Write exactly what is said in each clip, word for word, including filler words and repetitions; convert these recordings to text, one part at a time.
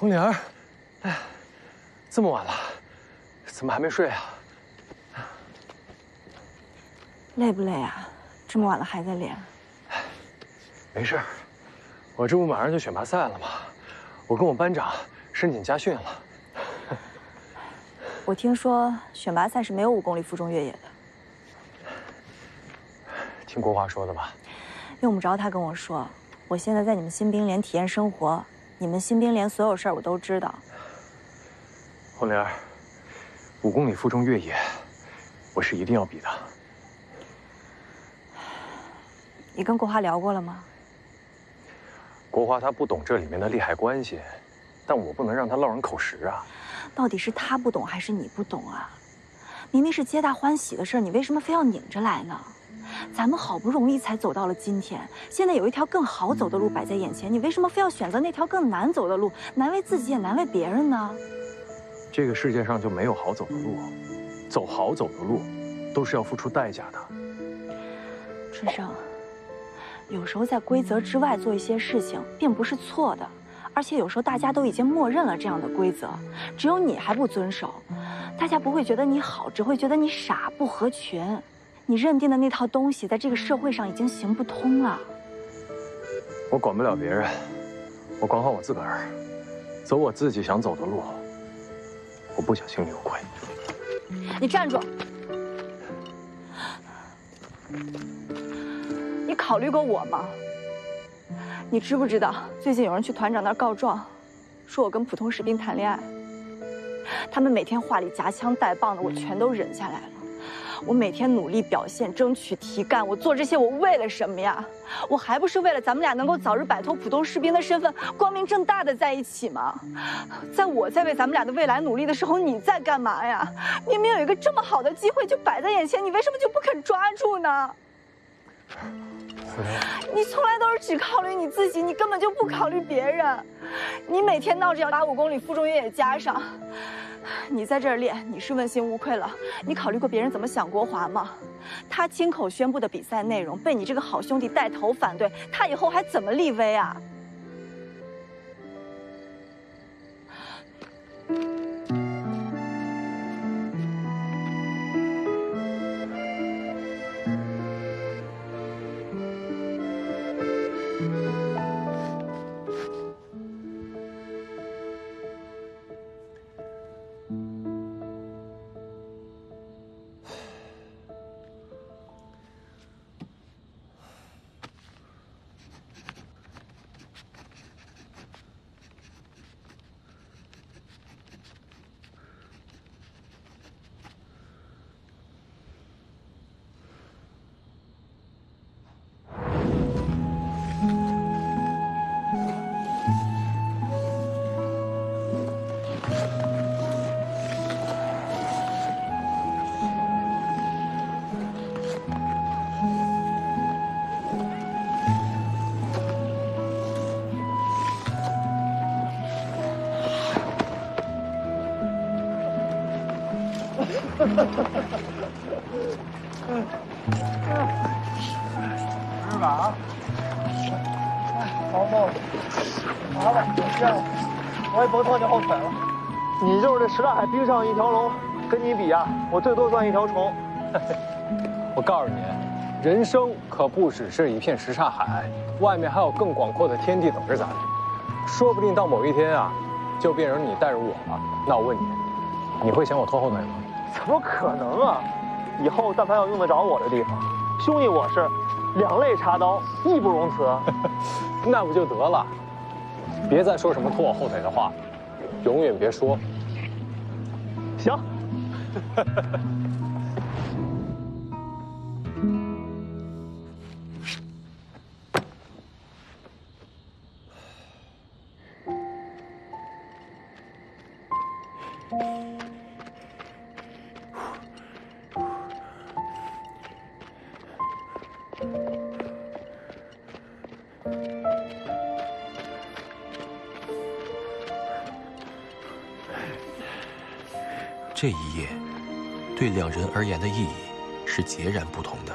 红玲儿，哎，这么晚了，怎么还没睡啊？ 累不累啊？这么晚了还在练？ 没事，我这不马上就选拔赛了吗？我跟我班长申请加训了。 我听说选拔赛是没有五公里负重越野的。 听国华说的吧？ 用不着他跟我说，我现在在你们新兵连体验生活，你们新兵连所有事儿我都知道。 红玲儿，五公里负重越野，我是一定要比的。 你跟国华聊过了吗？ 国华他不懂这里面的利害关系，但我不能让他落人口实啊。 到底是他不懂还是你不懂啊？明明是皆大欢喜的事儿，你为什么非要拧着来呢？咱们好不容易才走到了今天，现在有一条更好走的路摆在眼前，你为什么非要选择那条更难走的路，难为自己也难为别人呢？ 这个世界上就没有好走的路，走好走的路，都是要付出代价的。 春生，有时候在规则之外做一些事情，并不是错的，而且有时候大家都已经默认了这样的规则，只有你还不遵守，大家不会觉得你好，只会觉得你傻不合群。你认定的那套东西，在这个社会上已经行不通了。 我管不了别人，我管好我自个儿，走我自己想走的路。我不想心里有愧。 你站住！你考虑过我吗？你知不知道最近有人去团长那儿告状，说我跟普通士兵谈恋爱？他们每天话里夹枪带棒的，我全都忍下来了。我每天努力表现，争取提干，我做这些我为了什么呀？我还不是为了咱们俩能够早日摆脱普通士兵的身份，光明正大的在一起吗？在我在为咱们俩的未来努力的时候，你在干嘛呀？明明有一个这么好的机会就摆在眼前，你为什么就不肯抓住呢？你从来都是只考虑你自己，你根本就不考虑别人。你每天闹着要把五公里负重越野加上。你在这儿练，你是问心无愧了。你考虑过别人怎么想国华吗？他亲口宣布的比赛内容被你这个好兄弟带头反对，他以后还怎么立威啊？ 是吧？毛毛，麻了，这样我也甭拖你后腿了。你就是这什刹海冰上一条龙，跟你比啊，我最多算一条虫。 我告诉你，人生可不只是一片什刹海，外面还有更广阔的天地等着咱们。说不定到某一天啊，就变成你带着我了。那我问你，你会嫌我拖后腿吗？ 怎么可能啊！以后但凡要用得着我的地方，兄弟我是两肋插刀，义不容辞。 那不就得了？别再说什么拖我后腿的话，永远别说。 行。 这一夜，对两人而言的意义是截然不同的。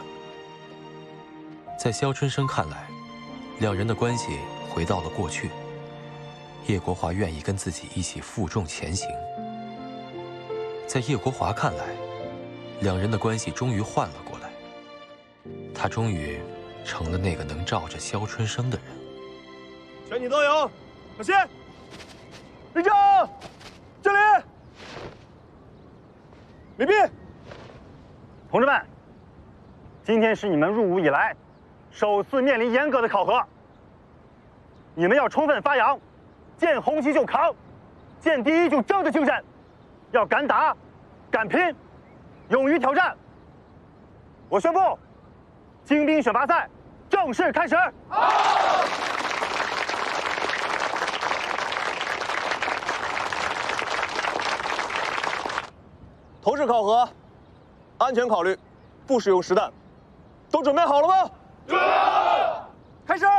在肖春生看来，两人的关系回到了过去， 叶国华愿意跟自己一起负重前行。在叶国华看来，两人的关系终于换了过来，他终于成了那个能罩着肖春生的人。 全体都有，小心！立正，敬礼！礼毕。同志们，今天是你们入伍以来首次面临严格的考核，你们要充分发扬见红旗就扛、见第一就争的精神，要敢打、敢拼，勇于挑战。我宣布，精兵选拔赛正式开始。好。投掷考核，安全考虑，不使用实弹，都准备好了吗？准备好。开始。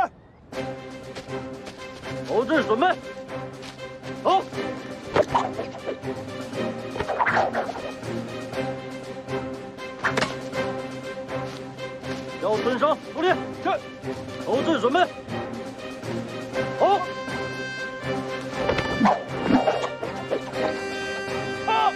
投掷准备。走。肖春生，注意，是。投掷准备。走。啊！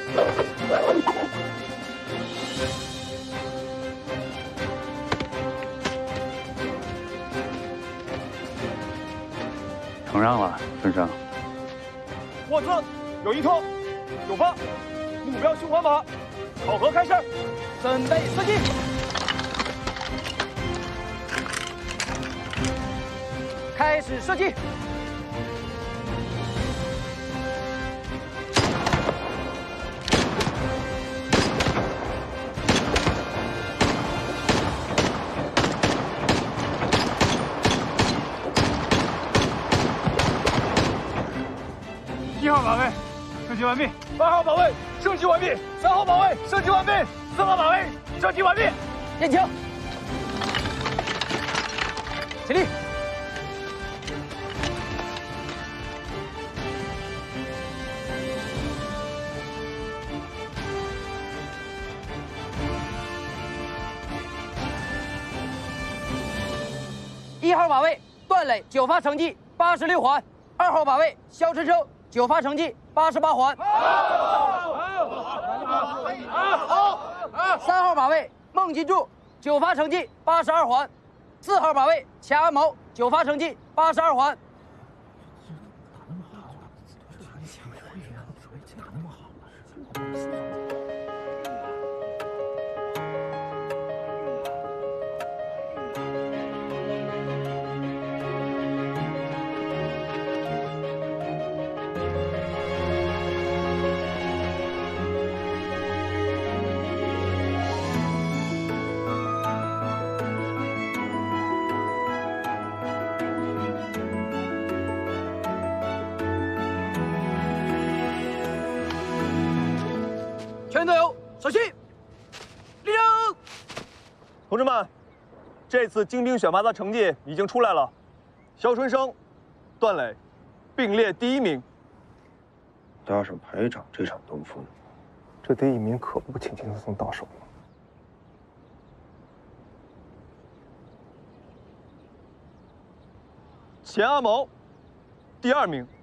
承让了，春生。 沃兹有一特，九发，目标循环码，考核开始，准备射击。开始射击。一号靶位射击完毕，二号靶位射击完毕，三号靶位射击完毕，四号靶位射击完毕。练枪，起立。 一号靶位段磊九发成绩八十六环，二号靶位肖春生九发成绩八十八环。三号靶位孟金柱九发成绩八十二环，四号靶位钱安谋九发成绩八十二环。全队友小心！立正！ 同志们，这次精兵选拔的成绩已经出来了，肖春生、段磊并列第一名。 搭上排长这场东风， 这第一名可不轻轻松松到手了。 钱阿谋，第二名。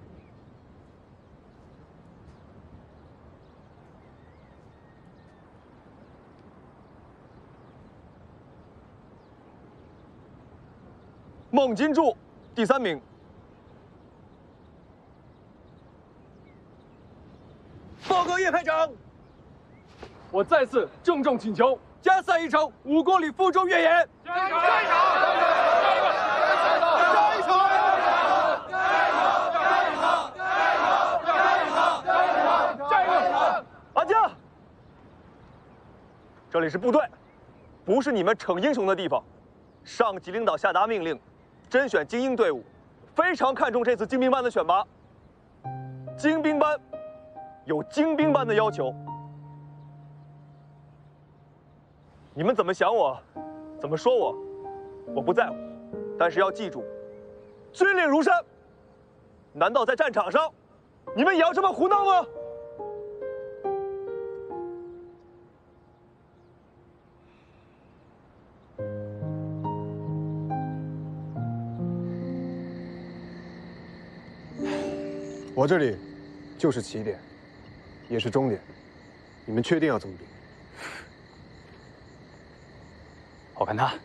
孟金柱，第三名。报告叶排长， 我再次郑重请求加赛一场五公里负重越野。加一场！加一场！加一场！加一场！加一场！ 安静！这里是部队，不是你们逞英雄的地方。上级领导下达命令，甄选精英队伍，非常看重这次精兵班的选拔。精兵班有精兵班的要求，你们怎么想我，怎么说我，我不在乎。但是要记住，军令如山。难道在战场上，你们也要这么胡闹吗？ 我这里就是起点，也是终点。你们确定要这么比？ 我看他。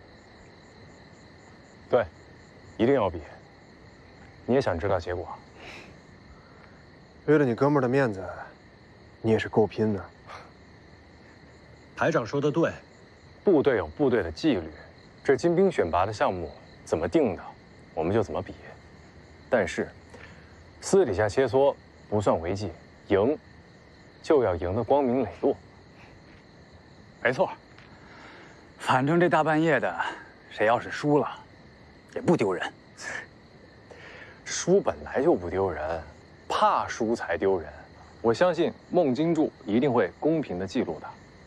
对，一定要比。你也想知道结果？ 为了你哥们儿的面子，你也是够拼的。 排长说的对， 部队有部队的纪律，这精兵选拔的项目怎么定的，我们就怎么比。但是，私底下切磋不算违纪，赢就要赢得光明磊落。 没错。反正这大半夜的，谁要是输了，也不丢人。 输本来就不丢人，怕输才丢人。我相信孟金柱一定会公平的记录的。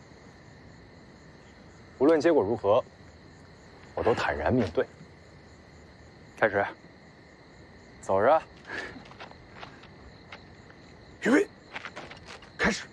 无论结果如何，我都坦然面对。 开始， 走着。 预备，开始。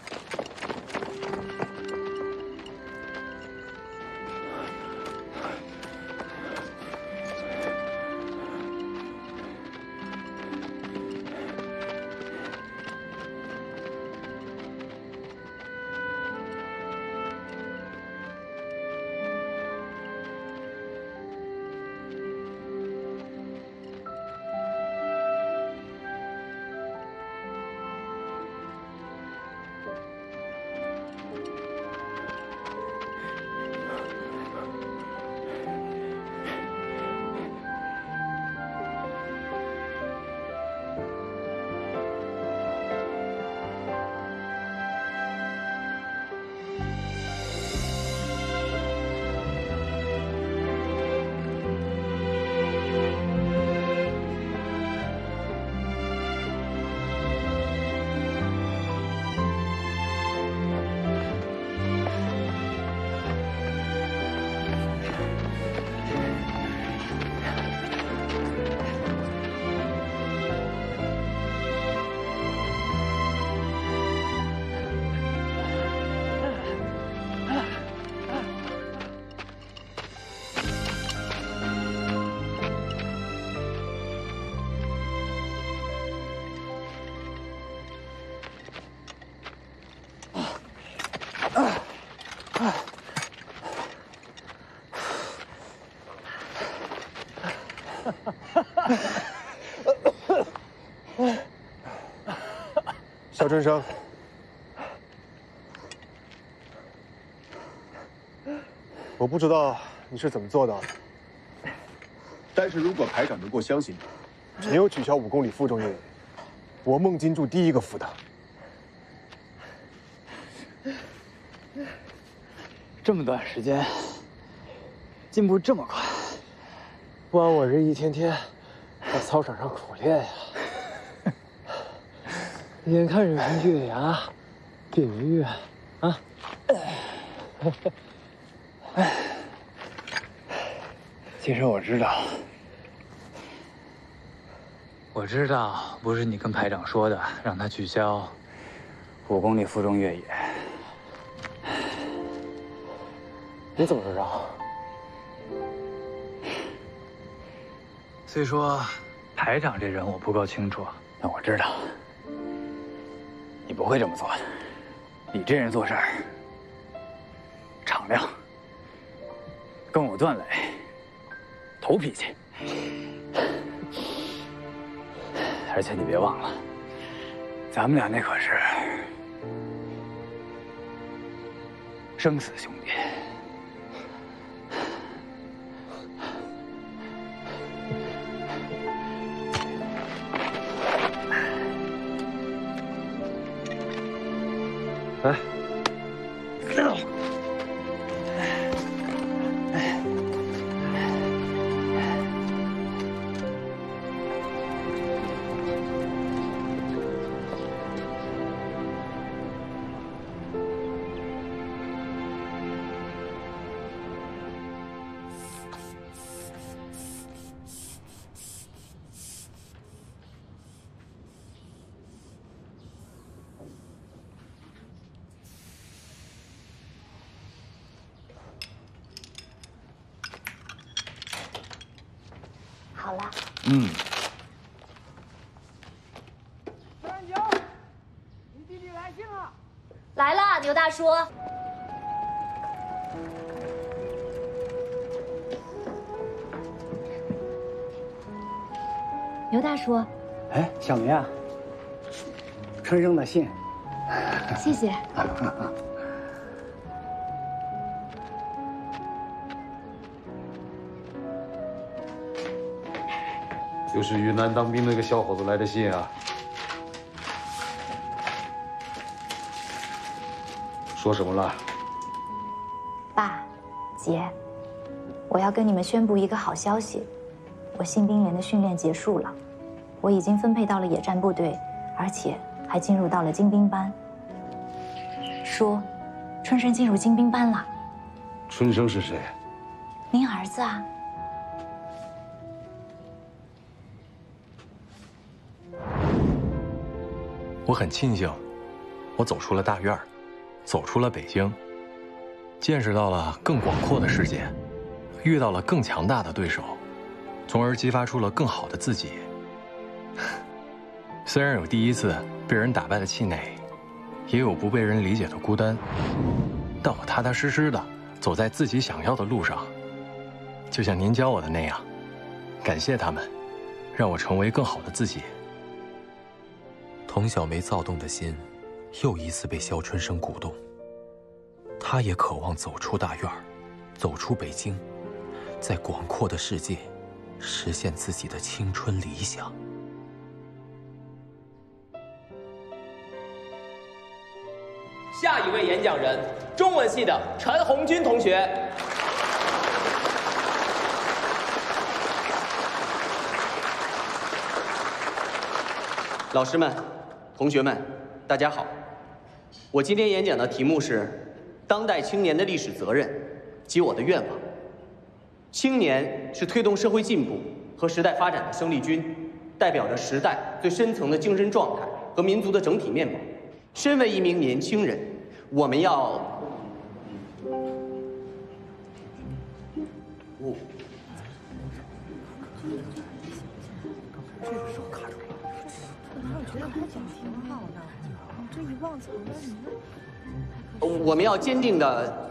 肖春生，我不知道你是怎么做到的， 但是如果排长能够相信你， 没有取消五公里负重越野，我孟金柱第一个服他。 这么短时间，进步这么快， 不然我这一天天在操场上苦练呀。眼看着月牙变圆月啊！ 其实我知道，我知道，不是你跟排长说的，让他取消五公里负重越野。 你怎么知道？ 虽说排长这人我不够清楚，但我知道。你不会这么做的，你这人做事儿敞亮，跟我段磊头脾气，而且你别忘了，咱们俩那可是生死兄弟。 来， 好了， 嗯， 牛大叔。牛大叔。 哎，小梅啊，春生的信。 谢谢。 就是云南当兵那个小伙子来的信啊。说什么了？ 爸，姐，我要跟你们宣布一个好消息，我新兵连的训练结束了，我已经分配到了野战部队，而且还进入到了精兵班。叔，春生进入精兵班了。 春生是谁？ 您儿子啊。 我很庆幸，我走出了大院，走出了北京，见识到了更广阔的世界，遇到了更强大的对手，从而激发出了更好的自己。虽然有第一次被人打败的气馁，也有不被人理解的孤单，但我踏踏实实的走在自己想要的路上，就像您教我的那样。感谢他们，让我成为更好的自己。 童小梅躁动的心，又一次被肖春生鼓动。她也渴望走出大院，走出北京，在广阔的世界，实现自己的青春理想。 下一位演讲人，中文系的陈红军同学。老师们、同学们，大家好。我今天演讲的题目是“当代青年的历史责任及我的愿望”。青年是推动社会进步和时代发展的生力军，代表着时代最深层的精神状态和民族的整体面貌。身为一名年轻人，我们要，我。我们要坚定的。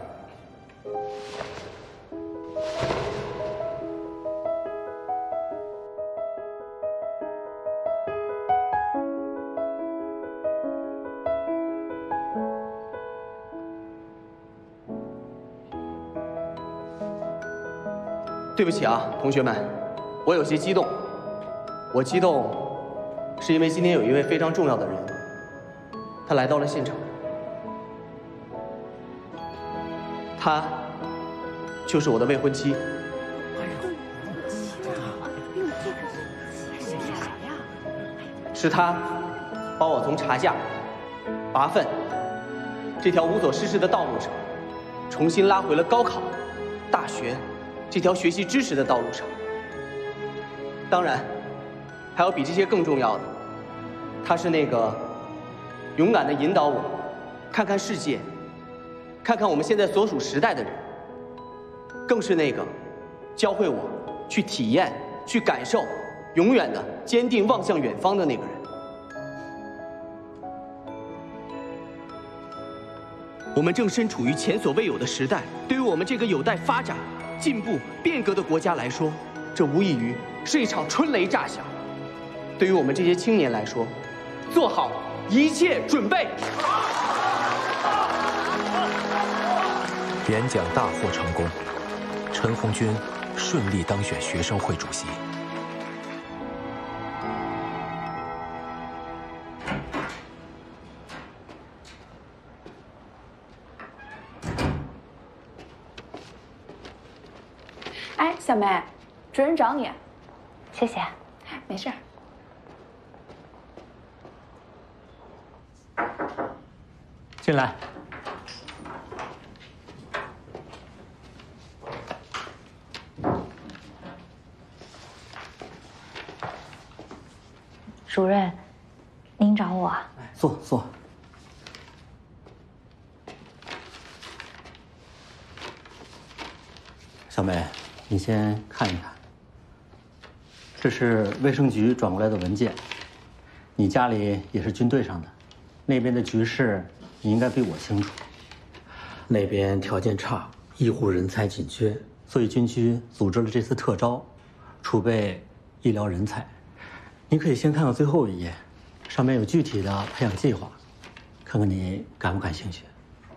对不起啊，同学们，我有些激动。我激动，是因为今天有一位非常重要的人，他来到了现场。她就是我的未婚妻。是她把我从茶架、拔粪这条无所事事的道路上，重新拉回了高考、大学这条学习知识的道路上。当然，还有比这些更重要的，她是那个勇敢地引导我看看世界，看看我们现在所属时代的人，更是那个教会我去体验、去感受，永远的坚定望向远方的那个人。我们正身处于前所未有的时代，对于我们这个有待发展、进步、变革的国家来说，这无异于是一场春雷炸响。对于我们这些青年来说，做好一切准备。 演讲大获成功，陈红军顺利当选学生会主席。 哎，小梅，主任找你。 谢谢。 没事。 进来。 主任，您找我？ 坐坐。小梅，你先看一看，这是卫生局转过来的文件。你家里也是军队上的，那边的局势你应该比我清楚。那边条件差，医护人才紧缺，所以军区组织了这次特招，储备医疗人才。你可以先看看最后一页，上面有具体的培养计划，看看你感不感兴趣。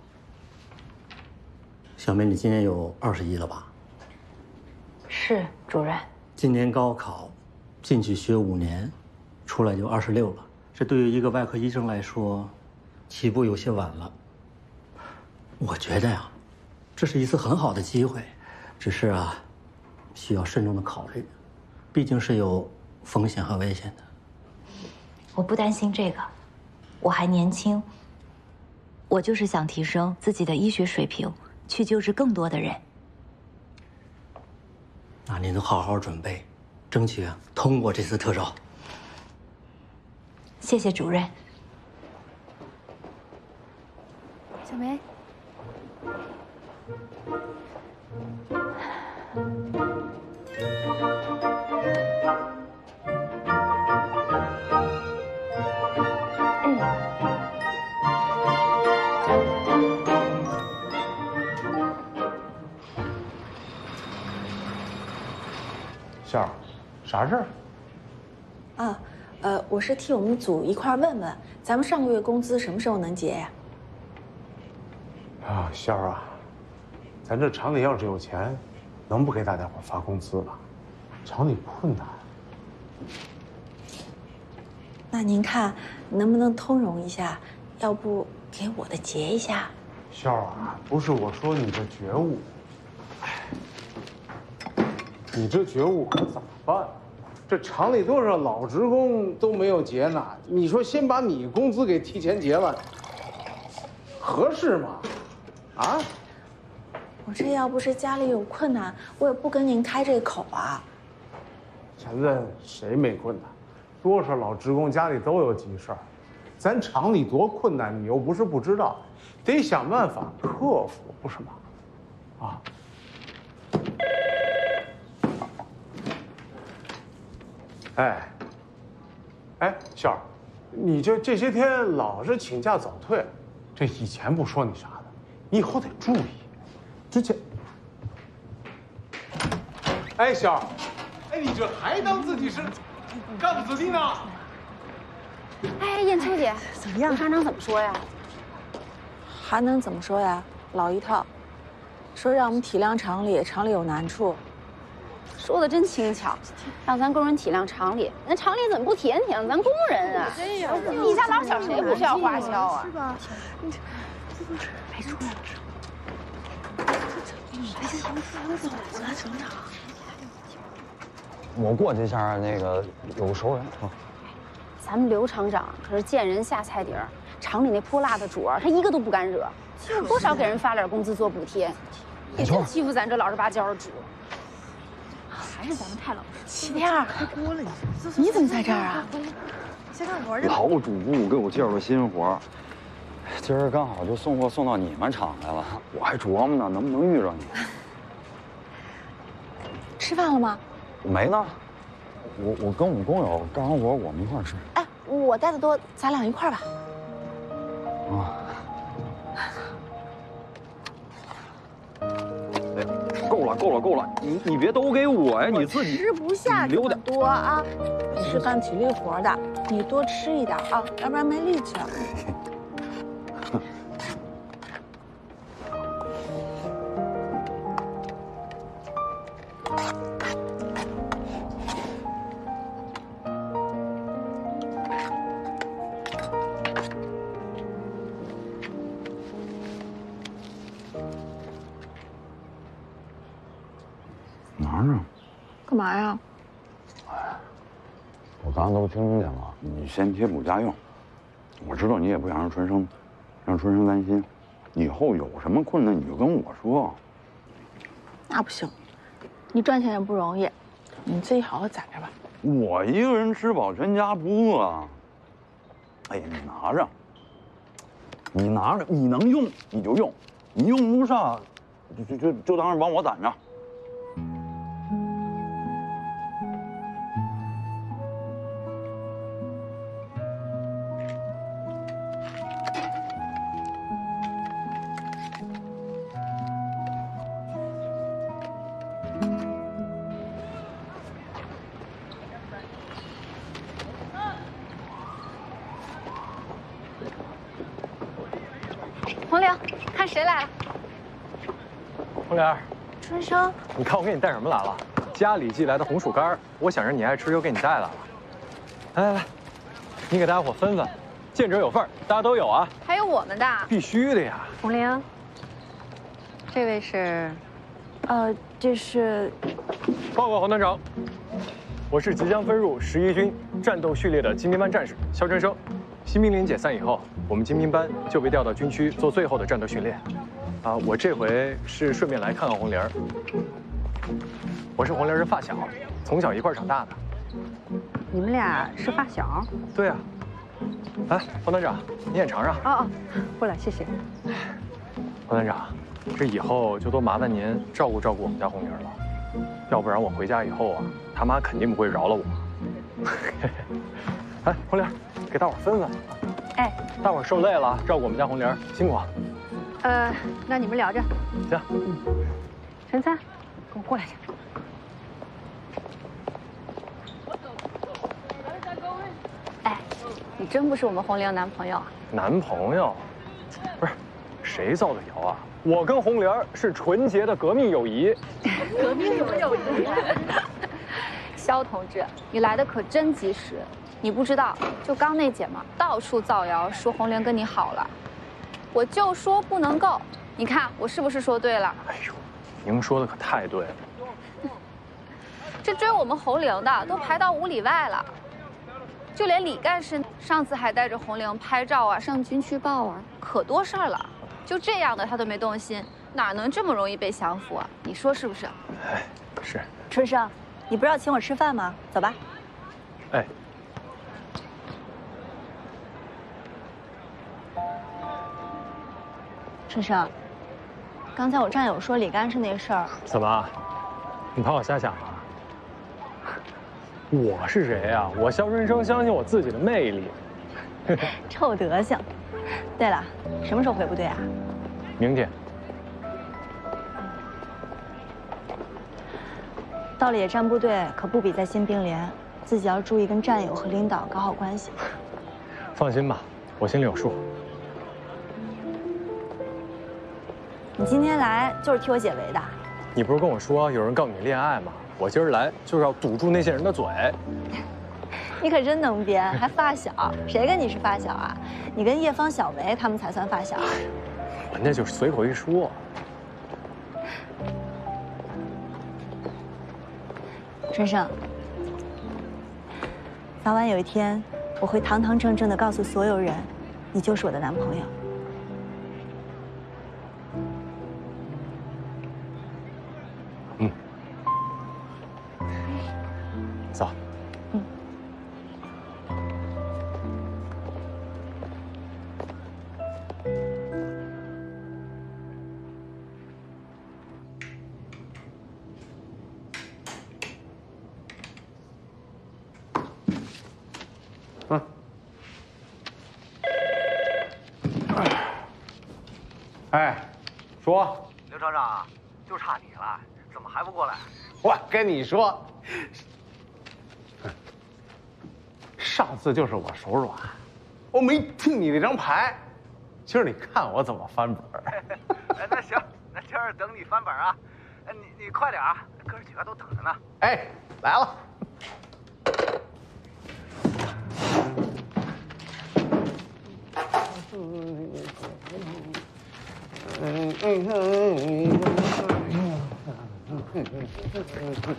小梅，你今年有二十一了吧？ 是，主任。 今年高考，进去学五年，出来就二十六了。这对于一个外科医生来说，起步有些晚了。我觉得呀，这是一次很好的机会，只是啊，需要慎重的考虑，毕竟是有风险和危险的。 我不担心这个，我还年轻。我就是想提升自己的医学水平，去救治更多的人。 那您都好好准备，争取啊通过这次特招。 谢谢主任。 小梅。 笑儿，啥事儿？ 啊，呃，我是替我们组一块问问，咱们上个月工资什么时候能结呀？ 啊，笑儿啊，咱这厂里要是有钱，能不给大家伙发工资吗？厂里困难。 那您看能不能通融一下？要不给我的结一下？ 笑儿啊，不是我说你的觉悟，你这觉悟可怎么办？这厂里多少老职工都没有结呢，你说先把你工资给提前结了，合适吗？啊？ 我这要不是家里有困难，我也不跟您开这口啊。 现在谁没困难？多少老职工家里都有急事儿，咱厂里多困难，你又不是不知道，得想办法克服，不是吗？啊？哎，哎，笑儿，你这这些天老是请假早退，这以前不说你啥的，你以后得注意。之前，哎，笑儿，哎，你这还当自己是干部子弟呢？ 哎，燕秋姐，怎么样？刘厂长怎么说呀？ 还能怎么说呀？老一套，说让我们体谅厂里，厂里有难处。 说的真轻巧，让咱工人体谅厂里，那厂里怎么不体谅体谅咱工人啊？ 真有， 一家老小谁不需要花销啊？ 是吧？你这这都是没出来。哎呀，走了，厂长。 我过去一下，那个有个熟人啊。 咱们刘厂长可是见人下菜碟儿，厂里那泼辣的主儿，他一个都不敢惹，就多少给人发点工资做补贴，也就欺负咱这老实巴交的主。还是咱们太老实。 齐天儿， 开锅了你！ 你怎么在这儿啊？ 先干活去。 老主顾给我介绍了新活，今儿刚好就送货送到你们厂来了，我还琢磨呢，能不能遇着你。 吃饭了吗？ 没呢，我我跟我们工友干完活，我们一块儿吃。 哎，我带的多，咱俩一块儿吧。 啊。够了，够了，够了！你你别都给我呀，你自己吃不下这么多啊！你是干体力活的，你多吃一点啊，要不然没力气了。 拿着。 干嘛呀？ 我刚刚都听见了，你先贴补家用。我知道你也不想让春生，让春生担心。以后有什么困难你就跟我说。 那不行，你赚钱也不容易，你自己好好攒着吧。 我一个人吃饱全家不饿。哎呀，你拿着，你拿着，你能用你就用，你用不上，就就就就当是帮我攒着。 红玲，看谁来了？ 红莲， 春生， 你看我给你带什么来了？家里寄来的红薯干，我想着你爱吃，就给你带来了。来来来，你给大家伙分分，见者有份，大家都有啊。 还有我们的， 必须的呀。 红玲，这位是， 呃，这是。 报告黄团长，我是即将分入十一军战斗序列的精兵班战士肖春生。新兵连解散以后，我们精兵班就被调到军区做最后的战斗训练。啊，我这回是顺便来看看红玲儿。我是红玲儿的发小，从小一块长大的。 你们俩是发小？ 对啊。来，黄团长，你也尝尝。 哦哦，过来，谢谢。 黄团长，这以后就多麻烦您照顾照顾我们家红玲儿了。要不然我回家以后啊，他妈肯定不会饶了我。哎，红玲，给大伙儿分分。 哎， 大伙儿受累了，照顾我们家红玲，辛苦。 呃，那你们聊着。 行。 陈三，跟我过来一下。哎，你真不是我们红玲男朋友啊？ 男朋友？不是，谁造的谣啊？我跟红玲是纯洁的革命友谊。 革命友谊。肖同志，你来的可真及时。你不知道，就刚那姐们到处造谣说红玲跟你好了，我就说不能够。你看我是不是说对了？ 哎呦，您说的可太对了。 这追我们红玲的都排到五里外了，就连李干事上次还带着红玲拍照啊，上军区报啊，可多事儿了。就这样的他都没动心，哪能这么容易被降服啊？你说是不是？ 哎，是。 春生，你不是要请我吃饭吗？走吧。 哎。 春生，刚才我战友说李干事那事儿， 怎么？你把我瞎想了？我是谁呀？我肖春生相信我自己的魅力。 臭德行。对了，什么时候回部队啊？ 明天。 到了野战部队，可不比在新兵连，自己要注意跟战友和领导搞好关系。 放心吧，我心里有数。 你今天来就是替我解围的。 你不是跟我说有人告你恋爱吗？我今儿来就是要堵住那些人的嘴。 你可真能编，还发小？谁跟你是发小啊？你跟叶芳、小梅他们才算发小。 我那就是随口一说。 春生，早晚有一天，我会堂堂正正的告诉所有人，你就是我的男朋友。 嗯。走。 嗯。 嗯。哎，说。 刘厂长，就差你了，怎么还不过来？ 我跟你说，上次就是我手软，我没听你那张牌，今儿你看我怎么翻本儿。 哎，那行，那今儿等你翻本啊！哎，你你快点啊，哥几个都等着呢。 哎，来了。嗯嗯嗯嗯嗯嗯。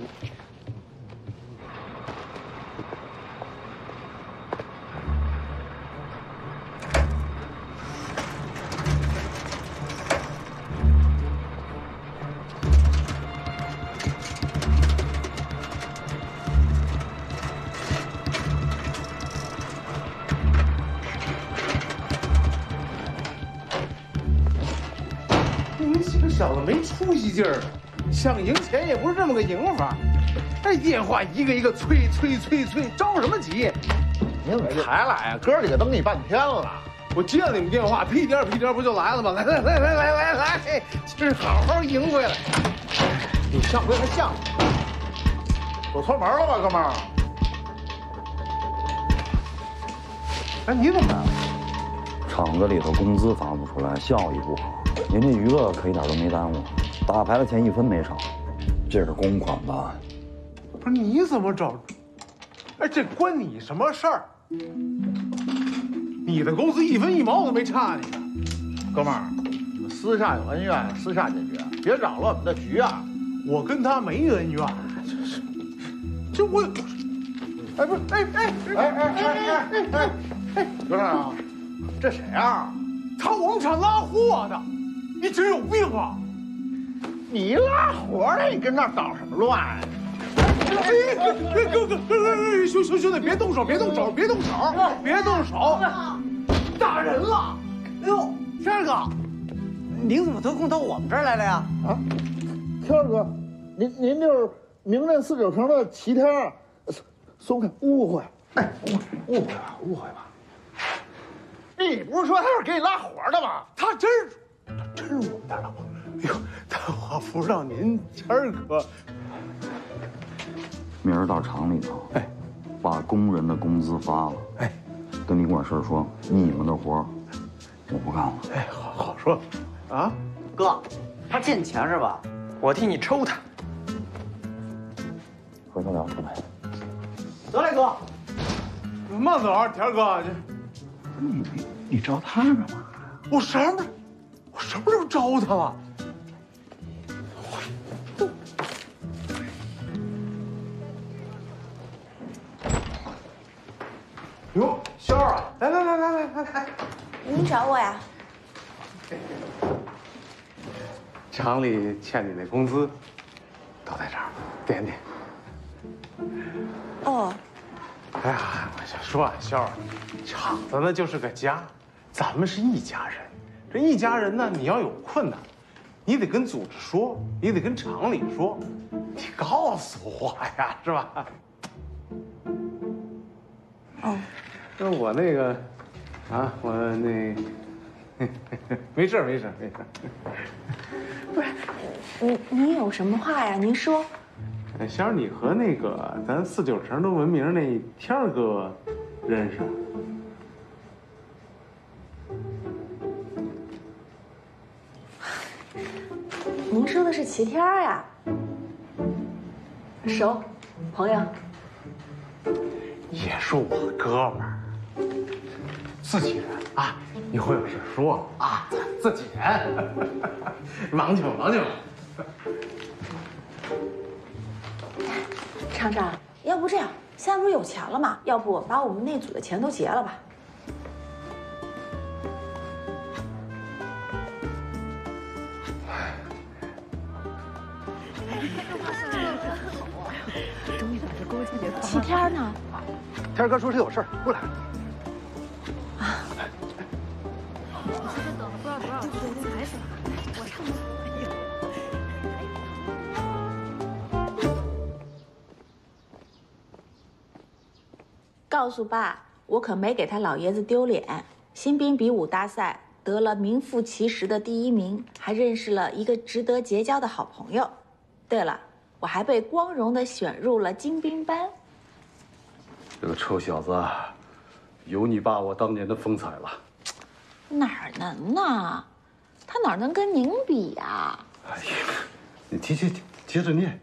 小子没出息劲儿，想赢钱也不是这么个赢法。这电话一个一个催催催催，着什么急？ 您怎么才来呀？哥几个等你半天了。 我接了你们电话，屁颠屁颠不就来了吗？来来来来来来来，今儿好好赢回来。 你上回还像走错门了吧，哥们儿？ 哎，你怎么来了？ 厂子里头工资发不出来，效益不好，人家娱乐可一点都没耽误，打牌的钱一分没少。这是公款吧？ 不是你怎么找？哎，这关你什么事儿？你的工资一分一毛都没差你的。 哥们儿，你们私下有恩怨，私下解决，别扰乱我们的局啊！ 我跟他没恩怨，这是，这我，哎不是，哎哎哎哎哎哎哎哎， 刘厂长，这谁啊？ 他我们厂拉货的，你真有病啊！ 你拉活的，你跟那儿捣什么乱呀？ 哎，哥哥哥哥，兄兄兄弟，别动手，别动手，别动手，别动手，打人了！ 哎呦，天儿哥，您怎么得空到我们这儿来了呀？ 啊，天儿哥，您您就是明镇四九城的齐天儿，松开，误会，哎，误误会吧，误会吧。你不是说他是给你拉活的吗？ 他真是，他真是我们的了。哎呦，但我不知道您天儿哥。 明儿到厂里头，哎，把工人的工资发了，哎，跟李管事说，你们的活儿我不干了。 哎，好好说，啊， 哥，他欠钱是吧？我替你抽他。 回头聊去呗。 得嘞，哥。 慢走啊，田儿哥，这你你你招他干嘛？ 我什么？我什么时候招他了？哟，仙儿啊，来来来来来来来， 您找我呀？ 厂里欠你那工资，都在这儿，点点。 哦。 哎呀，我想说啊，仙儿，厂子呢就是个家，咱们是一家人。这一家人呢，你要有困难，你得跟组织说，你得跟厂里说，你告诉我呀，是吧？ 哦。 那我那个，啊，我那，没事没事没事。 不是，你你有什么话呀？您说。 哎，仙儿，你和那个咱四九城都闻名那天儿哥认识？ 您说的是齐天儿呀？熟，朋友。 也是我哥们儿。自己人啊，以后有事说啊，自己人，忙去吧，忙去吧。 厂长，要不这样，现在不是有钱了吗？要不把我们那组的钱都结了吧？齐天呢？ 天哥说是有事儿，过来。 啊。 这等了不知道多少次，才死。我唱的。 告诉爸，我可没给他老爷子丢脸。新兵比武大赛得了名副其实的第一名，还认识了一个值得结交的好朋友。对了，我还被光荣地选入了精兵班。 这个臭小子，有你爸我当年的风采了。 哪儿能呢？他哪能跟您比呀？ 哎呀，你接接接着念。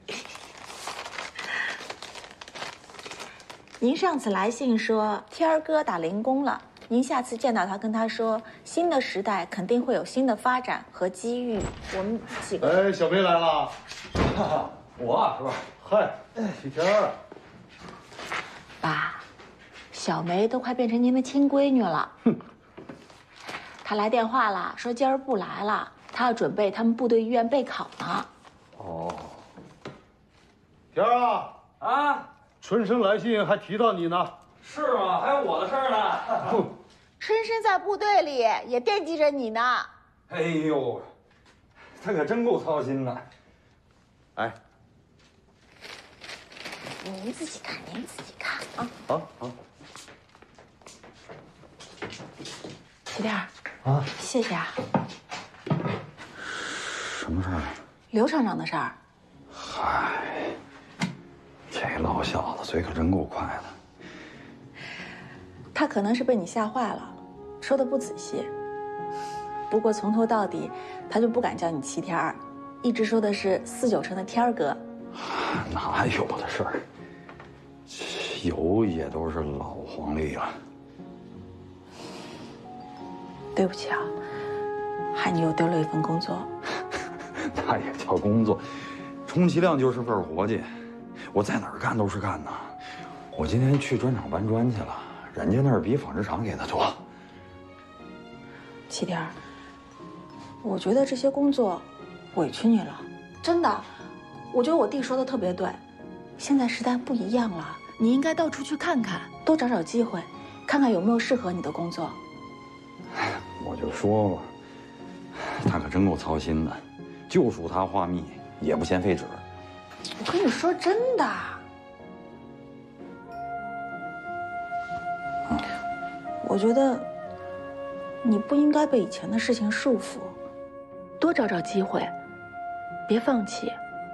您上次来信说天儿哥打零工了，您下次见到他跟他说，新的时代肯定会有新的发展和机遇。我们几个…… 哎，小梅来了。 我啊，是吧？ 嗨，齐天儿。 爸，小梅都快变成您的亲闺女了。哼。她来电话了，说今儿不来了，她要准备他们部队医院备考呢。 哦。 天儿啊啊！春生来信还提到你呢。是吗？还有我的事儿呢。 春生在部队里也惦记着你呢。 哎呦，他可真够操心的。哎， 您自己看，您自己看啊。 好，好。 齐天儿啊， 谢谢啊。 什么事儿？ 刘厂长的事儿。 嗨，这老小子嘴可真够快的。 他可能是被你吓坏了， 说的不仔细。不过从头到底，他就不敢叫你齐天儿，一直说的是四九城的天儿哥。 哪有的事儿？有也都是老黄历了。 对不起啊，害你又丢了一份工作。 那也叫工作，充其量就是份活计。我在哪儿干都是干呐。我今天去砖厂搬砖去了，人家那儿比纺织厂给的多。 齐天儿，我觉得这些工作委屈你了，真的。我觉得我弟说的特别对，现在时代不一样了，你应该到处去看看，多找找机会，看看有没有适合你的工作。 我就说吧，他可真够操心的，就属他画密，也不嫌费纸。 我跟你说真的，嗯、我觉得你不应该被以前的事情束缚，多找找机会，别放弃。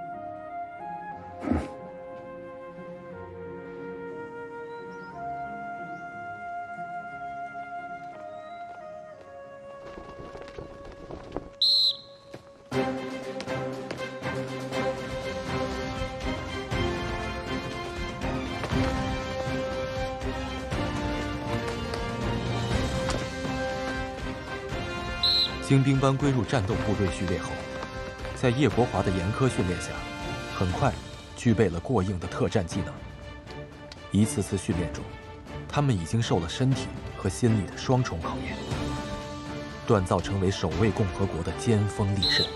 精兵班归入战斗部队序列后，在叶国华的严苛训练下，很快具备了过硬的特战技能。一次次训练中，他们已经受了身体和心理的双重考验，锻造成为守卫共和国的尖锋利刃。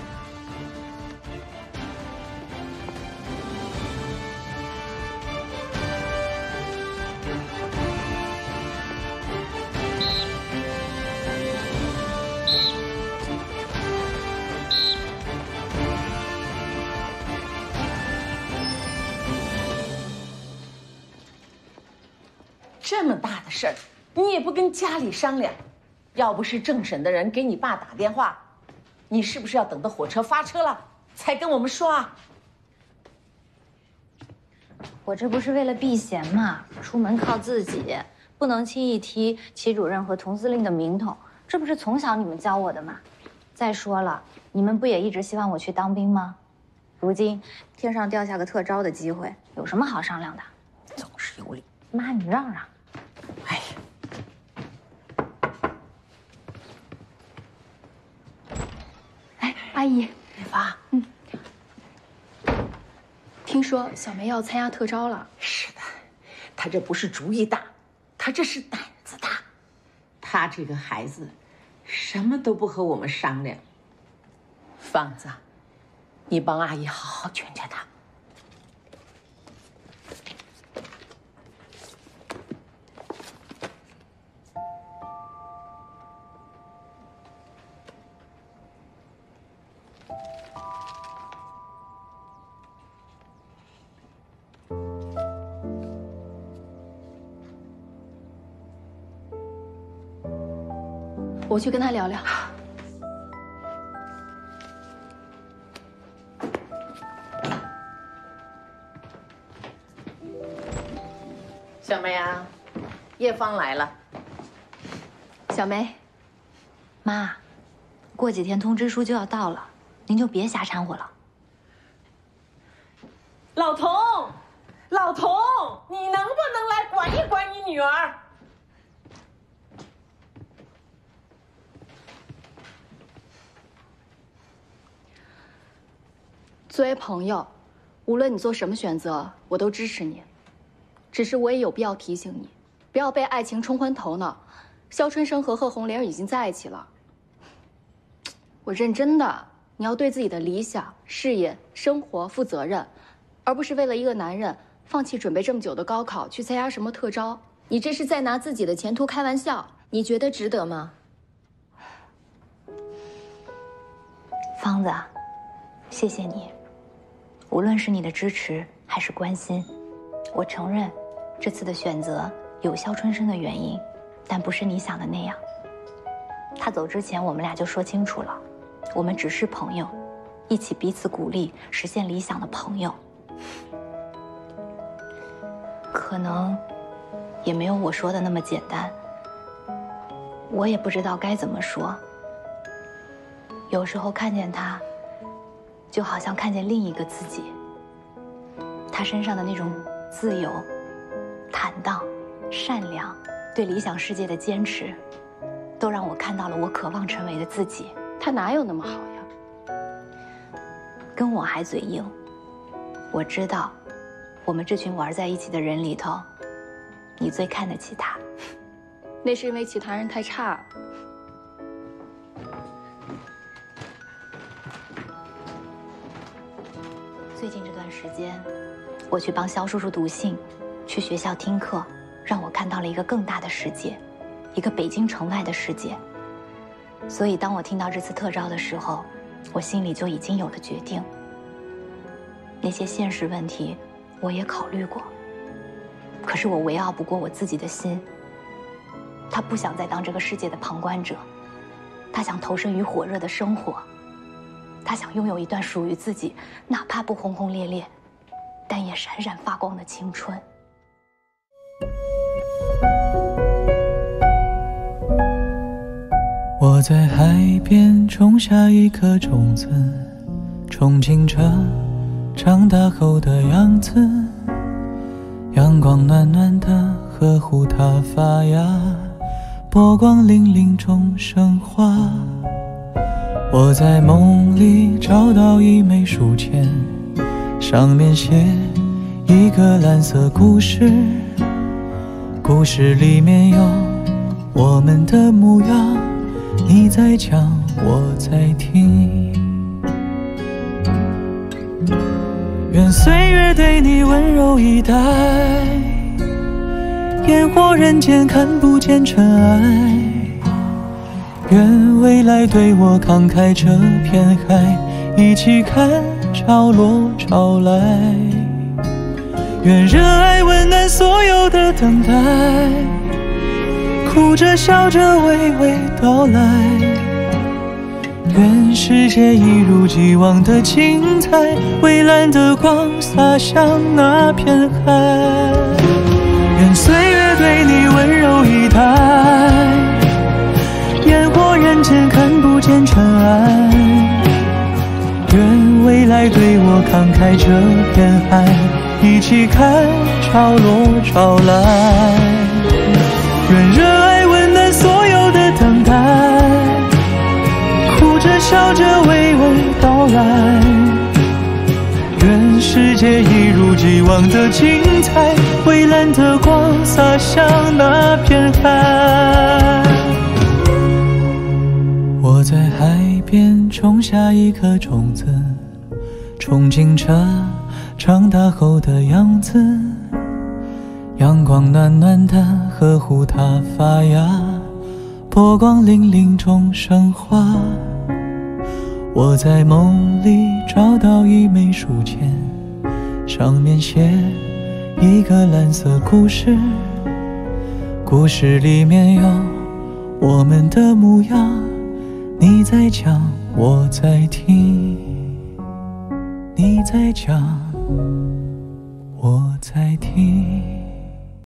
这么大的事儿，你也不跟家里商量，要不是政审的人给你爸打电话，你是不是要等到火车发车了才跟我们说啊？ 我这不是为了避嫌嘛，出门靠自己，不能轻易提齐主任和佟司令的名头，这不是从小你们教我的吗？再说了，你们不也一直希望我去当兵吗？如今天上掉下个特招的机会，有什么好商量的？ 总是有理。 妈，你让让。 哎呀， 哎，阿姨， 美芳， 嗯，听说小梅要参加特招了。 是的，她这不是主意大，她这是胆子大。她这个孩子，什么都不和我们商量。芳子，你帮阿姨好好劝劝她。 我去跟他聊聊。 小梅啊，叶芳来了。 小梅， 妈，过几天通知书就要到了，您就别瞎掺和了。 老童，老童，你能不能来管一管你女儿？ 作为朋友，无论你做什么选择，我都支持你。只是我也有必要提醒你，不要被爱情冲昏头脑。肖春生和贺红玲已经在一起了。我认真的，你要对自己的理想、事业、生活负责任，而不是为了一个男人放弃准备这么久的高考去参加什么特招。你这是在拿自己的前途开玩笑，你觉得值得吗？ 芳子，谢谢你。无论是你的支持还是关心，我承认这次的选择有肖春生的原因，但不是你想的那样。他走之前，我们俩就说清楚了，我们只是朋友，一起彼此鼓励，实现理想的朋友。可能也没有我说的那么简单。 我也不知道该怎么说。有时候看见他，就好像看见另一个自己。他身上的那种自由、坦荡、善良，对理想世界的坚持，都让我看到了我渴望成为的自己。 他哪有那么好呀？ 跟我还嘴硬。我知道，我们这群玩在一起的人里头，你最看得起他。 那是因为其他人太差。 最近这段时间，我去帮肖叔叔读信，去学校听课，让我看到了一个更大的世界，一个北京城外的世界。所以当我听到这次特招的时候，我心里就已经有了决定。那些现实问题我也考虑过，可是我围绕不过我自己的心。他不想再当这个世界的旁观者，他想投身于火热的生活，他想拥有一段属于自己，哪怕不轰轰烈烈，但也闪闪发光的青春。 我在海边种下一颗种子，憧憬着长大后的样子，阳光暖暖的呵护它发芽，波光粼粼中升华。我在梦里找到一枚书签，上面写一个蓝色故事，故事里面有我们的模样，你在讲，我在听。愿岁月对你温柔以待，烟火人间看不见尘埃。愿未来对我慷慨这片海，一起看潮落潮来。愿热爱温暖所有的等待，哭着笑着娓娓道来。愿世界一如既往的精彩，蔚蓝的光洒向那片海。愿岁月对你温柔以待，烟火人间看不见尘埃。愿未来对我慷慨这片海，一起看潮落潮来。愿热爱温暖所有的等待，哭着笑着娓娓道来。愿世界一如既往的精彩，蔚蓝的光洒向那片海。我在海边种下一颗种子，憧憬着长大后的样子，阳光暖暖的呵护它发芽，波光粼粼中升华。我在梦里找到一枚书签，上面写一个蓝色故事，故事里面有我们的模样，你在讲，我在听，你在讲，我在听。